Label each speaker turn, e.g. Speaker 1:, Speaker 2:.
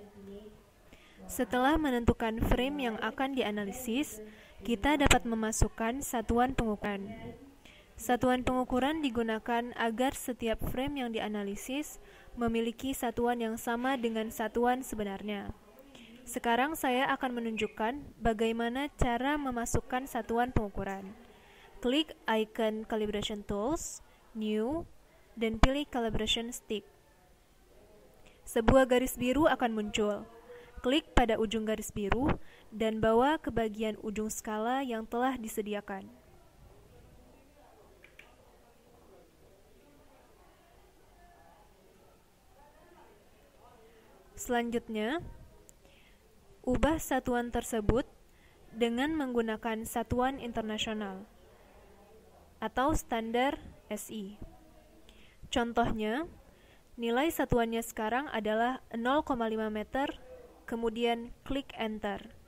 Speaker 1: Setelah menentukan frame yang akan dianalisis, kita dapat memasukkan satuan pengukuran. Satuan pengukuran digunakan agar setiap frame yang dianalisis memiliki satuan yang sama dengan satuan sebenarnya. Sekarang saya akan menunjukkan bagaimana cara memasukkan satuan pengukuran. Klik icon Calibration Tools, New, dan pilih Calibration Stick. Sebuah garis biru akan muncul. Klik pada ujung garis biru dan bawa ke bagian ujung skala yang telah disediakan. Selanjutnya, ubah satuan tersebut dengan menggunakan satuan internasional atau standar SI. Contohnya, nilai satuannya sekarang adalah 0,5 meter, kemudian klik Enter.